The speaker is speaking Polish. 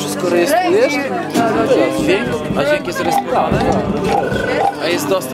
wszystko rejestrujesz? Dźwięk? A dźwięk jest rejestrowany? A jest dostęp?